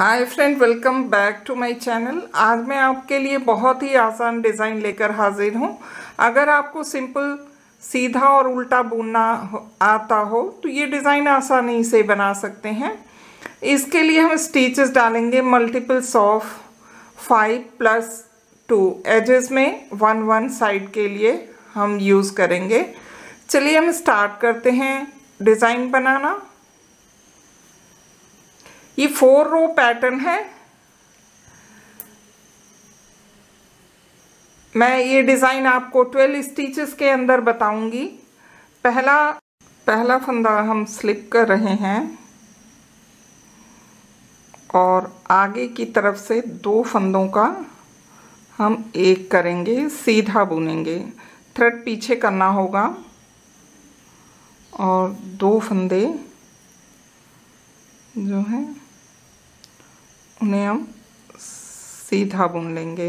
Hi friend, welcome back to my channel. आज मैं आपके लिए बहुत ही आसान डिज़ाइन लेकर हाजिर हूँ। अगर आपको सिंपल सीधा और उल्टा बुनना आता हो तो ये डिज़ाइन आसानी से बना सकते हैं। इसके लिए हम स्टिचेस डालेंगे मल्टीपल्स ऑफ 5+2 एजेस में 1-1 साइड के लिए हम यूज़ करेंगे। चलिए हम स्टार्ट करते हैं डिज़ाइन बनाना। ये 4 रो पैटर्न है। मैं ये डिज़ाइन आपको 12 स्टिचेस के अंदर बताऊंगी। पहला फंदा हम स्लिप कर रहे हैं और आगे की तरफ से 2 फंदों का हम एक करेंगे, सीधा बुनेंगे। थ्रेड पीछे करना होगा और 2 फंदे जो हैं उन्हें हम सीधा बुन लेंगे।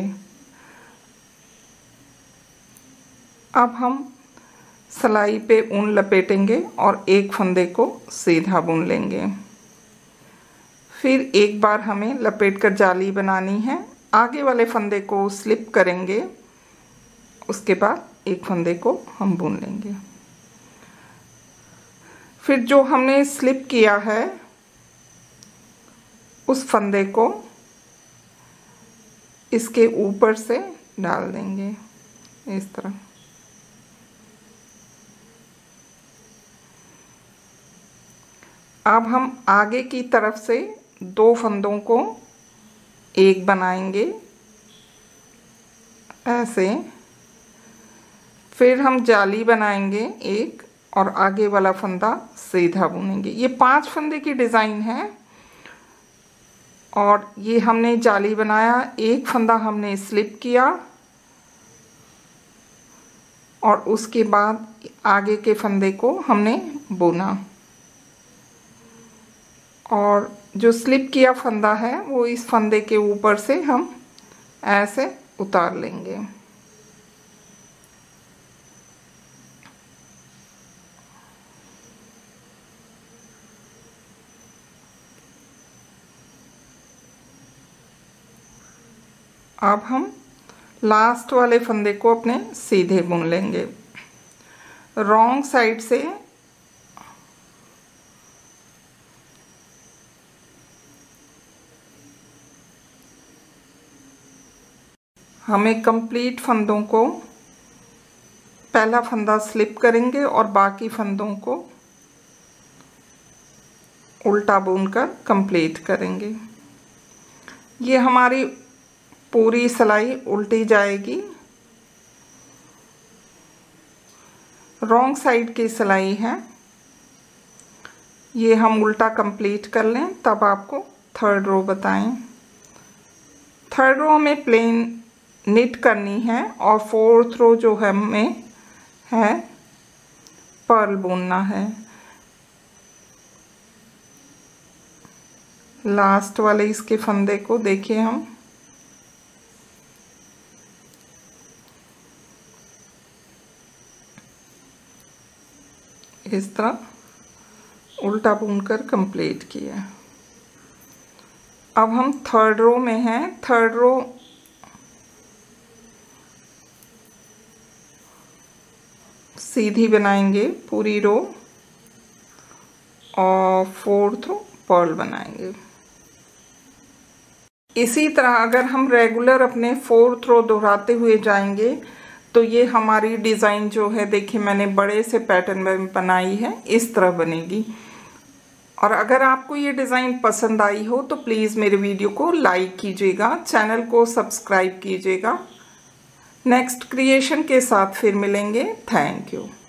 अब हम सिलाई पे ऊन लपेटेंगे और एक फंदे को सीधा बुन लेंगे। फिर एक बार हमें लपेट कर जाली बनानी है। आगे वाले फंदे को स्लिप करेंगे, उसके बाद एक फंदे को हम बुन लेंगे। फिर जो हमने स्लिप किया है उस फंदे को इसके ऊपर से डाल देंगे इस तरह। अब हम आगे की तरफ से 2 फंदों को एक बनाएंगे ऐसे। फिर हम जाली बनाएंगे एक और आगे वाला फंदा सीधा बुनेंगे। ये 5 फंदे की डिज़ाइन है और ये हमने जाली बनाया, एक फंदा हमने स्लिप किया और उसके बाद आगे के फंदे को हमने बुना और जो स्लिप किया फंदा है वो इस फंदे के ऊपर से हम ऐसे उतार लेंगे। अब हम लास्ट वाले फंदे को अपने सीधे बुन लेंगे। रॉन्ग साइड से हमें कंप्लीट फंदों को पहला फंदा स्लिप करेंगे और बाकी फंदों को उल्टा बुनकर कंप्लीट करेंगे। ये हमारी पूरी सिलाई उल्टी जाएगी। रॉन्ग साइड की सिलाई है, ये हम उल्टा कंप्लीट कर लें तब आपको 3rd रो बताएं। 3rd रो में प्लेन निट करनी है और 4th रो जो है हमें है पर्ल बुनना है। लास्ट वाले इसके फंदे को देखिए हम इस तरह उल्टा बुनकर कंप्लीट किया। अब हम 3rd रो में हैं। 3rd रो सीधी बनाएंगे पूरी रो और 4th रो पर्ल बनाएंगे। इसी तरह अगर हम रेगुलर अपने 4th रो दोहराते हुए जाएंगे तो ये हमारी डिज़ाइन जो है देखिए मैंने बड़े से पैटर्न में बनाई है, इस तरह बनेगी। और अगर आपको ये डिज़ाइन पसंद आई हो तो प्लीज़ मेरे वीडियो को लाइक कीजिएगा, चैनल को सब्सक्राइब कीजिएगा। नेक्स्ट क्रिएशन के साथ फिर मिलेंगे। Thank you.